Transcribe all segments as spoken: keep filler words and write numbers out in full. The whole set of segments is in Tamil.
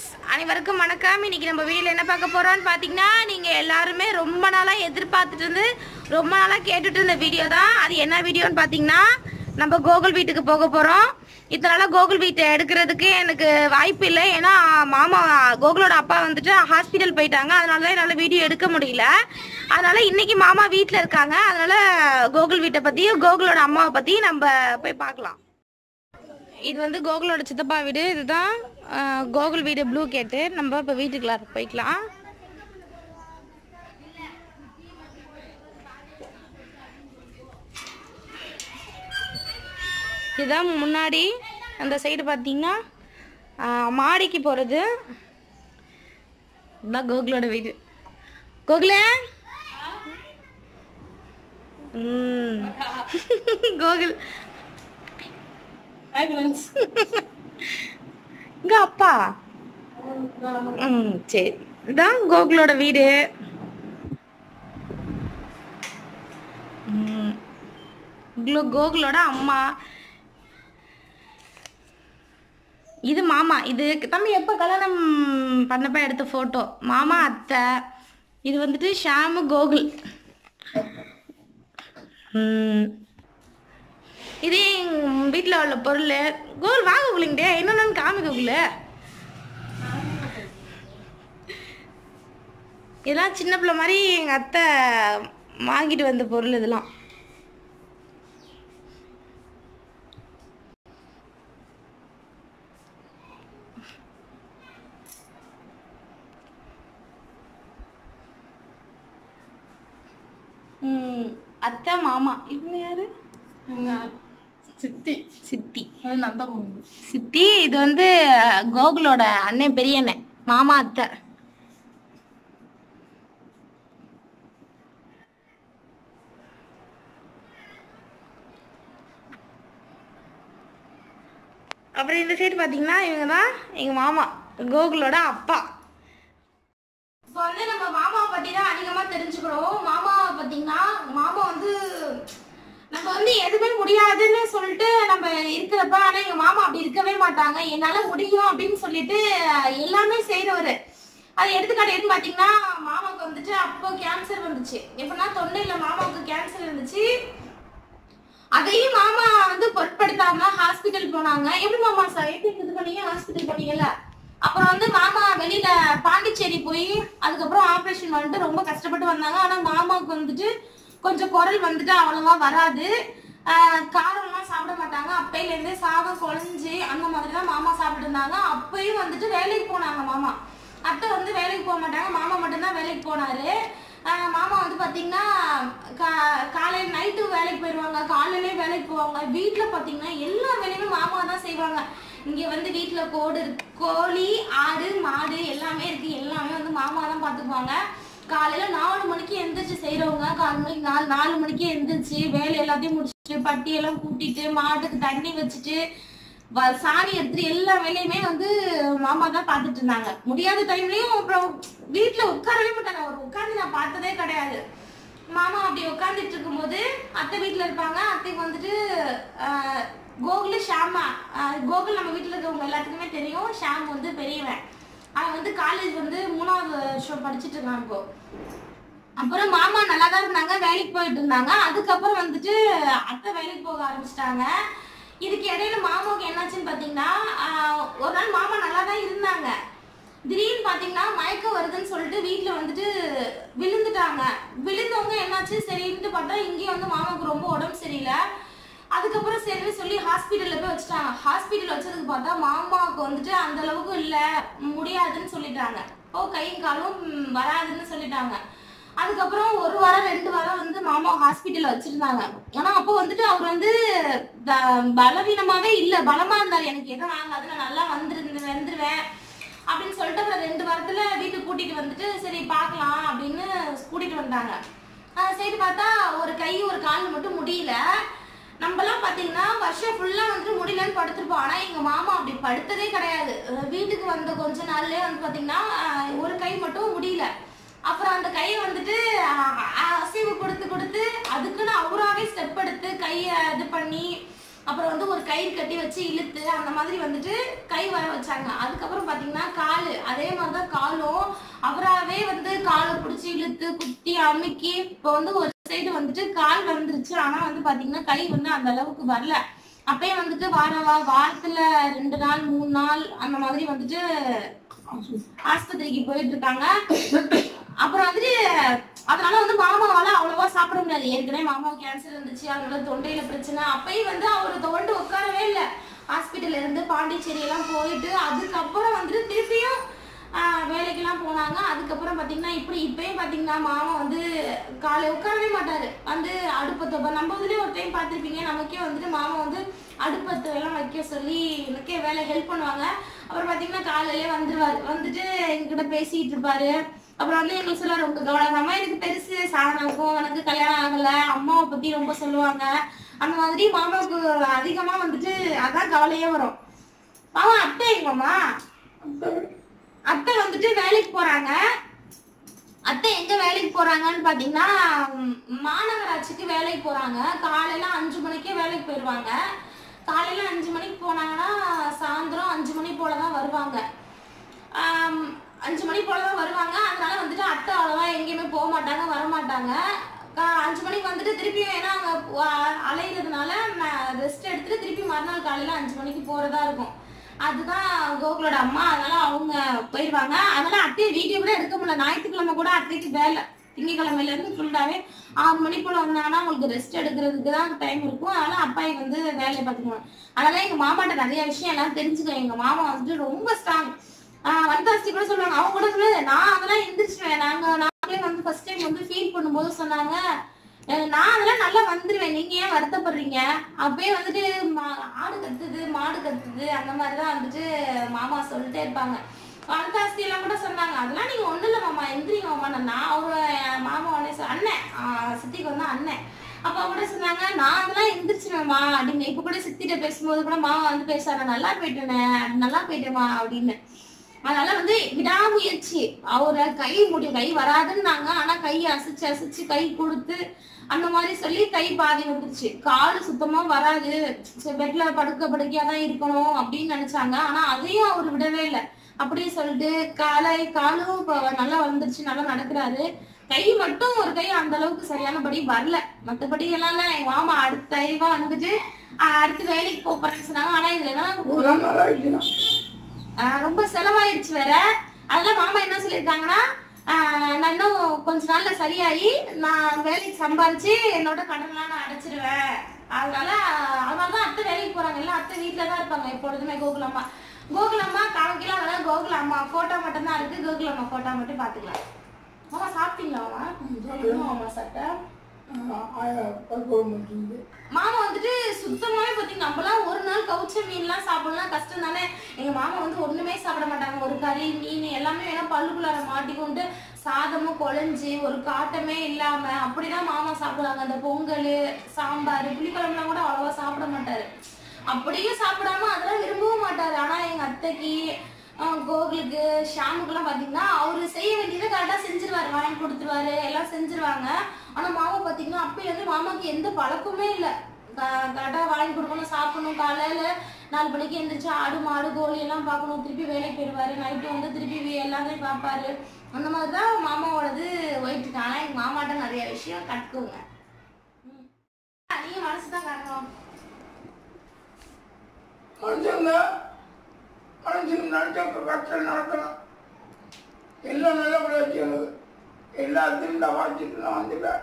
ஃப்ரெண்ட்ஸ், அனைவருக்கும் வணக்கம். இன்னைக்கு நம்ம வீடியோல என்ன பார்க்க போறோம்னு பாத்தீங்கன்னா, நீங்க எல்லாருமே ரொம்ப நாளா எதிர்பார்த்துட்டு இருந்து ரொம்ப நாளா கேட்டுட்டு இருந்த வீடியோ தான். அது என்ன வீடியோன்னு பாத்தீங்கன்னா, நம்ம கோகுல் வீட்டுக்கு போக போறோம். இதனால கோகுல் வீட்டை எடுக்கிறதுக்கு எனக்கு வாய்ப்பு இல்லை. ஏன்னா மாமா கோகுலோட அப்பா வந்துட்டு ஹாஸ்பிட்டல் போயிட்டாங்க. அதனால தான் என்னால் வீடியோ எடுக்க முடியல. அதனால இன்னைக்கு மாமா வீட்டில் இருக்காங்க. அதனால கோகுல் வீட்டை பற்றியும் கோகுலோட அம்மாவை பற்றியும் நம்ம போய் பார்க்கலாம். இது வந்து கோகுலோட சித்தப்பா வீடு. இதுதான் கோகுல் வீடு, ப்ளூ கேட்டு. நம்ம இப்போ வீட்டுக்குள்ள போய்க்கலாம். இதுதான் முன்னாடி. அந்த சைடு பார்த்தீங்கன்னா மாடிக்கு போகிறது. இதுதான் கோகுலோட வீடு. கோகுல ம் கோகுல் இங்க அப்பா. ம் சரி, இதுதான் கோகுலோட வீடு. கோகுலோட அம்மா. இது மாமா. இது தம்பி எப்போ கல்யாணம் பண்ணப்ப எடுத்த ஃபோட்டோ. மாமா, அத்தை. இது வந்துட்டு ஷாமு, கோகுல். இது வீட்டில் உள்ள பொருள். கோகுல் வாங்க கோகுலிங்கிட்டே இன்னொன்னு காமி கோகுல். இதெல்லாம் சின்ன பிள்ளை மாதிரி எங்கள் அத்தை வாங்கிட்டு வந்த பொருள் இதெல்லாம். அத்தை, மாமா. இவங்க யாரு? சித்தி. சித்தி சித்தி. இது வந்து கோகுலோட அண்ணன், பெரிய அண்ணன். மாமா, அத்தை. அப்புறம் இந்த சைடு பாத்தீங்கன்னா இவங்க தான் எங்க மாமா, கோகுலோட அப்பா. இப்போ வந்து நம்ம மாமாவை பத்தி தான் அதிகமா தெரிஞ்சுக்கிறோம். மாமாவை பார்த்தீங்கன்னா, மாமா வந்து நம்ம வந்து எதுவுமே முடியாதுன்னு சொல்லிட்டு நம்ம இருக்கிறப்ப, ஆனா எங்க மாமா அப்படி இருக்கவே மாட்டாங்க. என்னால முடியும் அப்படின்னு சொல்லிட்டு எல்லாமே செய்யறவரு. அது எடுத்துக்காட்டு எதுன்னு பாத்தீங்கன்னா, மாமாவுக்கு வந்துட்டு அப்போ கேன்சர் வந்துச்சு. எப்படின்னா தொண்டையில மாமாவுக்கு கேன்சர் இருந்துச்சு. அதையும் மாமா வந்து பொருட்படுத்தாம ஹாஸ்பிட்டல் போனாங்க. எப்படி மாமா சைட்டு இது பண்ணீங்க, ஹாஸ்பிட்டல் போனீங்கல்ல. அப்புறம் வந்து மாமா வெளியில பாண்டிச்சேரி போய் அதுக்கப்புறம் ஆப்ரேஷன் வந்துட்டு ரொம்ப கஷ்டப்பட்டு வந்தாங்க. ஆனா மாமாவுக்கு வந்துட்டு கொஞ்சம் குரல் வந்துட்டு அவ்வளவா வராது. ஆஹ் காரம்லாம் சாப்பிட மாட்டாங்க. அப்பையில இருந்தே சாதம் குழஞ்சு அந்த மாதிரிதான் மாமா சாப்பிட்டு இருந்தாங்க. அப்பயும் வந்துட்டு வேலைக்கு போனாங்க மாமா. அத்தை வந்து வேலைக்கு போக மாட்டாங்க. மாமா மட்டும்தான் வேலைக்கு போனாரு. ஆஹ் மாமா வந்து பாத்தீங்கன்னா கா காலையில நைட்டு வேலைக்கு போயிடுவாங்க, காலையிலேயே வேலைக்கு போவாங்க. வீட்டுல பாத்தீங்கன்னா எல்லா வேலையுமே மாமா தான் செய்வாங்க. இங்க வந்து வீட்டுல கோடு கோழி, ஆடு, மாடு எல்லாமே இருக்கு. எல்லாமே வந்து மாமா தான் பாத்துக்குவாங்க. காலையில நாலு மணிக்கு எந்திரிச்சு செய்யறவங்க காலு மணிக்கு நாலு நாலு மணிக்கு எந்திரிச்சு வேலை எல்லாத்தையும் முடிச்சுட்டு பட்டியெல்லாம் கூட்டிட்டு மாட்டுக்கு தண்ணி வச்சுட்டு சாணி எடுத்துட்டு எல்லா வேலையுமே வந்து மாமா தான் பாத்துட்டு இருந்தாங்க. முடியாத டைம்லயும் அப்புறம் வீட்டுல உட்காரவே மாட்டாங்க. அவர் உட்காந்து நான் பார்த்ததே கிடையாது. மாமா அப்படி உட்காந்துட்டு இருக்கும் போது அத்தை வீட்டுல இருப்பாங்க. அத்தைக்கு வந்துட்டு ஆஹ் கோகுலு, ஷாமா. கோகுல் நம்ம வீட்டுல இருக்கவங்க எல்லாத்துக்குமே தெரியும். ஷாம் வந்து பெரியவன். அவன் வந்து காலேஜ் வந்து மூணாவது வருஷம் படிச்சுட்டு இருந்தான் இப்போ. அப்புறம் மாமா நல்லா தான் இருந்தாங்க, வேலைக்கு போயிட்டு இருந்தாங்க. அதுக்கப்புறம் வந்துட்டு அத்தை வேலைக்கு போக ஆரம்பிச்சிட்டாங்க. இதுக்கு இடையில மாமாவுக்கு என்னாச்சுன்னு பாத்தீங்கன்னா, ஒரு நாள் மாமா நல்லா தான் இருந்தாங்க. திடீர்னு பாத்தீங்கன்னா மயக்கம் வருதுன்னு சொல்லிட்டு வீட்டுல வந்துட்டு விழுந்துட்டாங்க. விழுந்தவங்க என்னாச்சு சரின்ட்டு பார்த்தா இங்கேயும் வந்து மாமாவுக்கு ரொம்ப உடம்பு சரியில்லை. அதுக்கப்புறம் சரின்னு சொல்லி ஹாஸ்பிட்டல்ல போய் வச்சுட்டாங்க. ஹாஸ்பிட்டல் வச்சதுக்கு பார்த்தா மாமாவுக்கு வந்துட்டு அந்த அளவுக்கு இல்ல, முடியாதுன்னு சொல்லிட்டாங்க. ஓ கையும் காலும் வராதுன்னு சொல்லிட்டாங்க. அதுக்கப்புறம் ஒரு வாரம் ரெண்டு வாரம் வந்து மாமா ஹாஸ்பிட்டல்ல வச்சிருந்தாங்க. ஆனா அப்போ வந்துட்டு அவர் வந்து பலவீனமாவே இல்ல, பலமா இருந்தாரு. எனக்கு எதுவும் ஆகாது, நான் நல்லா வந்துருந்து வந்துருவேன் அப்படின்னு சொல்லிட்டு அப்புறம் ரெண்டு வாரத்துல வீட்டுக்கு கூட்டிட்டு வந்துட்டு சரி பாக்கலாம் அப்படின்னு கூட்டிட்டு வந்தாங்க. சரி பார்த்தா ஒரு கை ஒரு கால் மட்டும் முடியல. நம்மலாம் பாத்தீங்கன்னா வருஷம் ஃபுல்லா வந்துட்டு முடியலன்னு படுத்திருப்போம். ஆனா எங்க மாமா அப்படி படுத்ததே கிடையாது. வீட்டுக்கு வந்த கொஞ்ச நாள்லயே வந்து பாத்தீங்கன்னா ஒரு கை மட்டும் முடியல. அப்புறம் அந்த கையை வந்துட்டு அசைவு கொடுத்து கொடுத்து அதுக்குன்னு அவராவே ஸ்டெப் எடுத்து கையை இது பண்ணி அப்புறம் வந்து ஒரு கயிறு கட்டி வச்சு இழுத்து அந்த மாதிரி வந்துட்டு கை வர வச்சாங்க. அதுக்கப்புறம் பாத்தீங்கன்னா கால் அதே மாதிரிதான் காலும் அவராகவே வந்து காலை பிடிச்சி இழுத்து குத்தி அமுக்கி இப்போ வந்து ஒரு சைடு வந்துட்டு கால் வந்துருச்சு. ஆனா வந்து பாத்தீங்கன்னா கை வந்து அந்த அளவுக்கு வரல. அப்பயே வந்துட்டு வார வாரத்துல ரெண்டு நாள் மூணு நாள் அந்த மாதிரி வந்துட்டு ஆஸ்பத்திரிக்கு போயிட்டு இருக்காங்க. அப்புறம் வந்துட்டு அதனால வந்து மாமாவால அவ்வளவா சாப்பிட முடியாது. ஏற்கனவே மாமாவுக்கு கேன்சர் இருந்துச்சு, அதனால தொண்டையில பிரச்சனை. அப்பயும் வந்து அவரு தோண்டு உட்காரவே இல்லை. ஹாஸ்பிட்டல்ல இருந்து பாண்டிச்சேரி எல்லாம் போயிட்டு அதுக்கப்புறம் வந்துட்டு திருப்பியும் ஆஹ் வேலைக்கெல்லாம் போனாங்க. அதுக்கப்புறம் பாத்தீங்கன்னா இப்படி இப்பயும் பாத்தீங்கன்னா மாமா வந்து காலை உட்காரவே மாட்டாரு. வந்து அடுப்பத்தை நம்ம இதுலயே ஒரு டைம் பார்த்திருப்பீங்க. நமக்கே வந்துட்டு மாமா வந்து அடுப்பத்தை எல்லாம் வைக்க சொல்லி எனக்கே வேலை ஹெல்ப் பண்ணுவாங்க. அப்புறம் பாத்தீங்கன்னா காலையிலே வந்துருவாரு. வந்துட்டு எங்ககிட்ட பேசிட்டு இருப்பாரு. அப்புறம் வந்து எங்களுக்கு சொல்லுவாரு, உங்க கவலைதாம எனக்கு பெருசு, சாதனாவுக்கும் எனக்கு கல்யாணம் ஆகல, அம்மாவை பத்தி ரொம்ப சொல்லுவாங்க. அந்த மாதிரி மாமாவுக்கு அதிகமா வந்துட்டு அதான் கவலையே வரும். மாமா அத்தை எங்கம்மா அத்தை வந்துட்டு வேலைக்கு போறாங்க. அத்தை எங்க வேலைக்கு போறாங்கன்னு பாத்தீங்கன்னா மாநகராட்சிக்கு வேலைக்கு போறாங்க. காலையில அஞ்சு மணிக்கே வேலைக்கு போயிடுவாங்க. காலையில அஞ்சு மணிக்கு போனாங்கன்னா சாயந்தரம் அஞ்சு மணி போலதான் வருவாங்க. ஆஹ் அஞ்சு மணி போலதான் வருவாங்க. அதனால வந்துட்டு அத்தை அவ்வளவா எங்கேயுமே போக மாட்டாங்க, வரமாட்டாங்க. அஞ்சு மணிக்கு வந்துட்டு திருப்பியும் ஏன்னா அவங்க அலையிறதுனால ரெஸ்ட் எடுத்துட்டு திருப்பி மறுநாள் காலையில அஞ்சு மணிக்கு போறதா இருக்கும். அதுதான் கோகுலோட அம்மா. அதனால அவங்க போயிடுவாங்க. அதனால அத்தையை வீடியோ கூட எடுக்க முடியல. ஞாயிற்றுக்கிழமை கூட அத்தைக்கு வேலை. திங்கக்கிழமையில இருந்து ஃபுல்லாவே ஆறு மணி போல வந்தாங்கன்னா அவங்களுக்கு ரெஸ்ட் எடுக்கிறதுக்கு தான் டைம் இருக்கும். அதனால அப்பாயி வந்து வேலையை பார்த்துக்குவாங்க. அதனால எங்க மாமாட்ட நிறைய விஷயம் எல்லாம் தெரிஞ்சுக்கோங்க. எங்க மாமா வந்துட்டு ரொம்ப ஸ்ட்ராங். ஆஹ் வந்தாஸ்தி கூட சொல்லுவாங்க. அவங்க கூட சொல்லுவாங்க, நான் அதெல்லாம் எந்திரிச்சுவேன். நாங்க நாங்களே வந்து ஃபர்ஸ்ட் டைம் வந்து ஃபீல் பண்ணும்போது சொன்னாங்க, நான் அதெல்லாம் நல்லா வந்துருவேன், நீங்க ஏன் வருத்தப்படுறீங்க? அப்பயே வந்துட்டு ஆடு கத்துது மாடு கத்துது அந்த மாதிரிதான் வந்துட்டு மாமா சொல்லிட்டே இருப்பாங்க. வந்தாஸ்தி எல்லாம் கூட சொன்னாங்க, அதெல்லாம் நீங்க ஒண்ணு இல்ல மாமா, எந்திரிங்க மாமா. நான் அவரு மாமா உடனே அண்ணன் ஆஹ் சித்திக்கு வந்து அண்ணன் அப்ப கூட சொன்னாங்க, நான் அதெல்லாம் எந்திரிச்சிருவேன்மா அப்படின்னு. இப்ப கூட சித்திட்ட பேசும்போது கூட மாமா வந்து பேசுறாங்க, நல்லா போயிட்டேனே, நல்லா போயிட்டேமா அப்படின்னு. அதனால வந்து விடாமுயற்சி. அவரை கை முடியும், கை வராதுன்னாங்க. ஆனா கையை அசைச்சு அசைச்சு கை கொடுத்து அந்த மாதிரி சொல்லி கை பாதி வந்துருச்சு. காலு சுத்தமா வராது, பெட்ல படுக்க படுக்கையாதான் இருக்கணும் அப்படின்னு நினைச்சாங்க. ஆனா அதையும் அவர் விடவே இல்லை. அப்படியே சொல்லிட்டு காலை காலும் இப்ப நல்லா வந்துருச்சு, நல்லா நடக்கிறாரு. கை மட்டும் ஒரு கை அந்த அளவுக்கு சரியானபடி வரல. மற்றபடி எல்லாம் எங்க மாமா அடுத்த அறிவா வந்துட்டு அடுத்து வேலைக்கு போறேன்னு சொன்னாங்க. ஆனா இதுல என்ன ரொம்ப செலவாயிடுச்சு வேற. அதெல்லாம் மாமா என்ன சொல்லியிருக்காங்கன்னா, ஆஹ் நான் இன்னும் கொஞ்ச நாள்ல சரியாயி நான் வேலைக்கு சம்பாதிச்சு என்னோட கடன்லாம் நான் அடைச்சிருவேன். அதனால அதனாலதான் அத்தை வேலைக்கு போறாங்க. எல்லாம் அத்தை வீட்டுலதான் இருப்பாங்க எப்பொழுதுமே. கோகுலம்மா கோகுலம்மா காமிக்கலாம். அதனால கோகுல அம்மா போட்டோ மட்டும் தான் இருக்கு. கோகுலம்மா போட்டோ மட்டும் பாத்துக்கலாம். மாமா சாப்பிட்டீங்களா? மாமா சாப்பிட்டா மாமா வந்துட்டு சுத்தமாவே பாத்தீங்கன்னா நம்மளாம் ஒரு நாள் கவுச்ச மீன் எல்லாம் சாப்பிடலாம் கஷ்டம் தானே. எங்க மாமா வந்து ஒண்ணுமே சாப்பிட மாட்டாங்க. ஒரு கறி மீன் எல்லாமே வேணா பல்லுக்குள்ளார மாட்டிக்கொண்டு சாதமும் குழஞ்சு ஒரு காட்டமே இல்லாம அப்படிதான் மாமா சாப்பிடுவாங்க. அந்த பொங்கல் சாம்பார் புளிக்குழம்புலாம் கூட அவ்வளவா சாப்பிட மாட்டாரு. அப்படியே சாப்பிடாம அதெல்லாம் விரும்பவும் மாட்டாரு. ஆனா எங்க அத்தைக்கு கோகுலுக்கு ஷாமுக்குலாம் பாத்தீங்கன்னா அவரு செய்ய வேண்டியதை கரெக்டா செஞ்சிருவாரு, வாங்கி கொடுத்துருவாரு, எல்லாம் செஞ்சிருவாங்க. ஆனா மாமா பாத்தீங்கன்னா அப்பயில இருந்து மாமாக்கு எந்த பழக்கமே இல்லை. கரெக்டா வாங்கி கொடுக்கணும், சாப்பிடணும். காலையில நாலு மணிக்கு எந்திரிச்சு ஆடு மாடு கோழி எல்லாம் பார்க்கணும். திருப்பி வேலைக்கு போயிடுவாரு. நைட்டு வந்து திருப்பி எல்லாத்தையும் பார்ப்பாரு. அந்த மாதிரிதான் மாமாவோடது போயிட்டு. ஆனா எங்க மாமாட்ட நிறைய விஷயம் கத்துக்குங்க. நீங்க மனசுதான் காரணம். மனசுக்கு நினைச்சா கஷ்டம் நடக்கலாம். எல்லாம் நல்லபடியா வச்சுக்கிறது. எல்லாத்தையும் நான் வாசிட்டு நான் வந்துட்டேன்.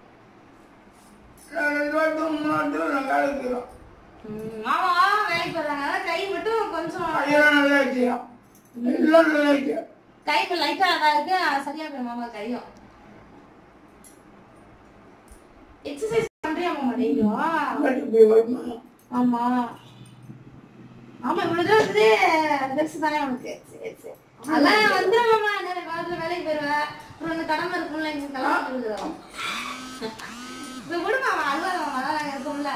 நான் ரெண்டு வாரத்துக்கு மூணு வாரத்துல நான் வேலைக்கு போயிடும். மாமா வேலைக்கு போறாங்க. கை மட்டும் கொஞ்சம் கையெல்லாம் நல்லா வச்சுக்கலாம். எல்லாம் நல்லா வச்சு கை லைட்டா அதான் இருக்கு. சரியா போய் மாமா கையும் எக்ஸசைஸ் பண்றியா மாமா டெய்லியும்? ஆமா ஆமா இவ்வளவு தூரம் வந்து பெருசு தானே உனக்கு. சரி சரி அதெல்லாம் வந்துடும் மாமா. நிறைய காலத்துல வேலைக்கு போயிருவேன். அப்புறம் இந்த கடமை இருக்கும்ல எங்க கல்யாணம் இப்ப கூட மாமா அழுவாத மாமா அதான் இருக்கும்ல.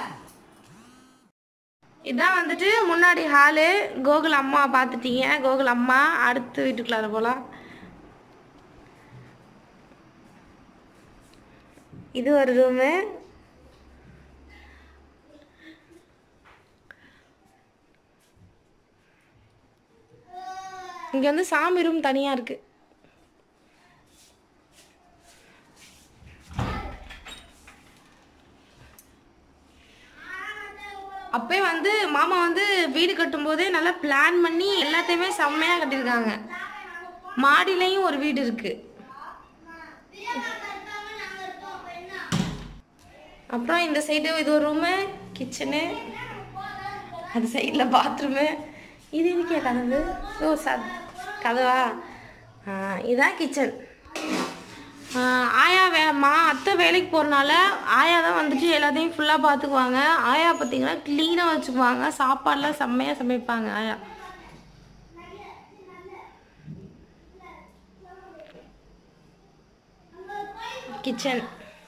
இதான் வந்துட்டு முன்னாடி ஹாலு. கோகுல் அம்மா பார்த்துட்டீங்க. கோகுல் அம்மா அடுத்து வீட்டுக்குள்ளார போலாம். இது ஒரு ரூமு. இங்கே வந்து சாமி ரூம் தனியாக இருக்குது. அப்பே வந்து மாமா வந்து வீடு கட்டும்போதே நல்லா பிளான் பண்ணி எல்லாத்தையுமே செம்மையாக கட்டியிருக்காங்க. மாடியிலையும் ஒரு வீடு இருக்கு. அப்புறம் இந்த சைடு இது ஒரு ரூமு, கிச்சனு, அது சைடில் பாத்ரூமு. இது இருக்கே கதவு. ஓ சத் கதவா? இதுதான் கிச்சன். ஆயா வே மா அத்தை வேலைக்கு போகிறனால ஆயா தான் வந்துட்டு எல்லாத்தையும் ஃபுல்லாக பார்த்துக்குவாங்க. ஆயா பார்த்தீங்கன்னா க்ளீனாக வச்சுக்குவாங்க. சாப்பாடெலாம் செம்மையாக சமைப்பாங்க ஆயா. கிச்சன்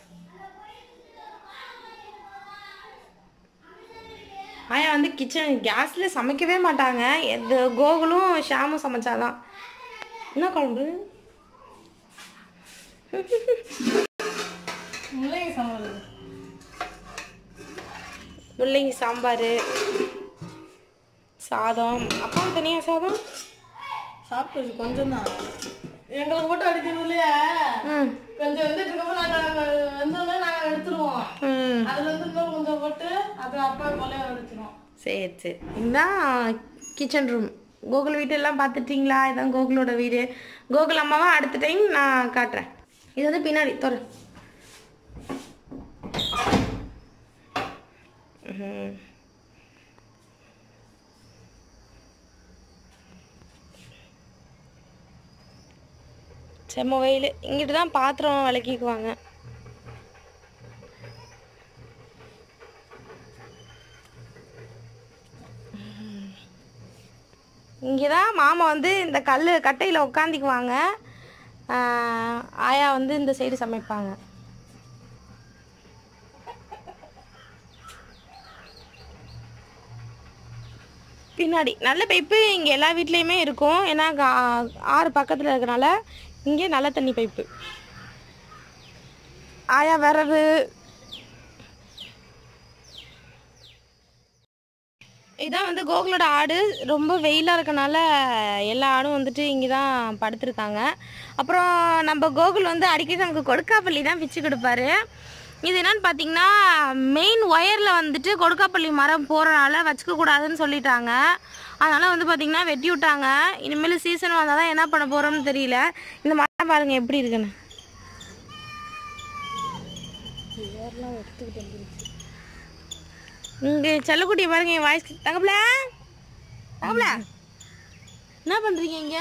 ஆயா வந்து கிச்சன் கேஸில் சமைக்கவே மாட்டாங்க. எது கோகுலும் ஷாமும் சமைச்சாதான். என்ன குழம்பு? முள்ளங்கி சாம்பார். முள்ளங்கி சாம்பார், சாதம். அப்பா தனியாக சாதம் சாப்பிட்டு கொஞ்சம் தான் எங்களுக்கு போட்டு அடிக்கிறது இல்லையா? கொஞ்சம் வந்துட்டு இருக்கோம். நாங்கள் வந்தோடனே நாங்கள் எடுத்துருவோம். அதில் வந்து இன்னும் கொஞ்சம் போட்டு அப்புறம் அப்பா கொலையை எடுத்துருவோம். சரி சரி. இதுதான் கிச்சன் ரூம். கோகுல் வீட்டு எல்லாம் பார்த்துட்டிங்களா? இதுதான் கோகுலோட வீடு. கோகுல் அம்மாவை அடுத்த டைம் நான் காட்டுறேன். இது வந்து பின்னாடி தோற. செம்ம வெயில். இங்கிட்டு தான் பாத்திரம் விளக்கிக்குவாங்க. இங்கே தான் மாமா வந்து இந்த கல் கட்டையில் உட்காந்திக்குவாங்க. ஆயா வந்து இந்த சைடு சமைப்பாங்க. பின்னாடி நல்ல பைப்பு இங்கே எல்லா வீட்லேயுமே இருக்கும். ஏன்னா ஆறு பக்கத்தில் இருக்கிறனால இங்கே நல்ல தண்ணி பைப்பு. ஆயா விரவு. இதான் வந்து கோகுலோட ஆடு. ரொம்ப வெயிலாக இருக்கனால எல்லா ஆடும் வந்துட்டு இங்கே தான் படுத்துருக்காங்க. அப்புறம் நம்ம கோகுல் வந்து அடிக்கடி நமக்கு கொடுக்காப்பள்ளி தான் பிச்சு கொடுப்பாரு. இது என்னன்னு பார்த்தீங்கன்னா மெயின் ஒயரில் வந்துட்டு கொடுக்காப்பள்ளி மரம் போகிறனால வச்சுக்க கூடாதுன்னு சொல்லிட்டாங்க. அதனால் வந்து பார்த்திங்கன்னா வெட்டி விட்டாங்க. இனிமேல் சீசன் வந்தால் தான் என்ன பண்ண போகிறோம்னு தெரியல. இந்த மரம் பாருங்கள் எப்படி இருக்குன்னு. இங்கே செல்லக்குட்டியை பாருங்க. என் வாய்ஸ் தங்கப்பில தங்கப்பில என்ன பண்ணுறீங்க இங்கே?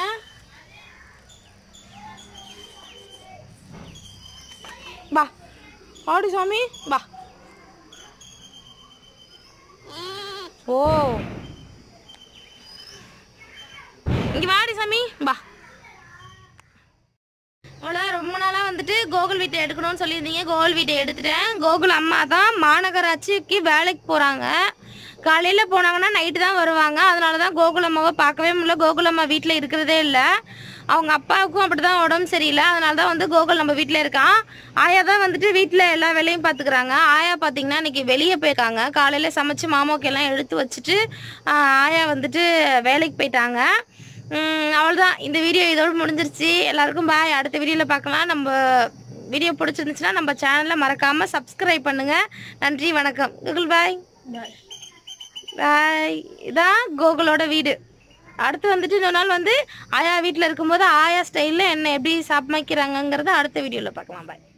வா ஆடி சாமி வா. ஓ இங்கே வாடி சாமி வா. அவ்வளோ ரொம்ப நாளாக வந்துட்டு கோகுல் வீட்டை எடுக்கணும்னு சொல்லியிருந்தீங்க. கோகுல் வீட்டை எடுத்துட்டேன். கோகுல் அம்மா தான் மாநகராட்சிக்கு வேலைக்கு போகிறாங்க. காலையில் போனாங்கன்னா நைட்டு தான் வருவாங்க. அதனால தான் கோகுல் அம்மாவை பார்க்கவே முடியல. கோகுல் அம்மா வீட்டில் இருக்கிறதே இல்லை. அவங்க அப்பாவுக்கும் அப்படி தான் உடம்பு சரியில்லை. அதனால தான் வந்து கோகுல் நம்ம வீட்டில் இருக்கான். ஆயா தான் வந்துட்டு வீட்டில் எல்லா வேலையும் பார்த்துக்கிறாங்க. ஆயா பார்த்தீங்கன்னா இன்றைக்கி வெளியே போயிருக்காங்க. காலையில் சமைச்சு மாமாவுக்கு எல்லாம் எடுத்து வச்சுட்டு ஆயா வந்துட்டு வேலைக்கு போயிட்டாங்க. அவ்வளோதான். இந்த வீடியோ இதோடு முடிஞ்சிருச்சு. எல்லாருக்கும் பாய். அடுத்த வீடியோவில் பார்க்கலாம். நம்ம வீடியோ பிடிச்சிருந்துச்சுன்னா நம்ம சேனலை மறக்காமல் சப்ஸ்கிரைப் பண்ணுங்கள். நன்றி, வணக்கம். கோகுல் பாய் பாய். இதான் கோகுலோட வீடு. அடுத்து வந்துட்டு இன்னொரு நாள் வந்து ஆயா வீட்டில் இருக்கும்போது ஆயா ஸ்டைலில் என்ன எப்படி சமைக்கிறாங்கங்கிறத அடுத்த வீடியோவில் பார்க்கலாம். பாய்.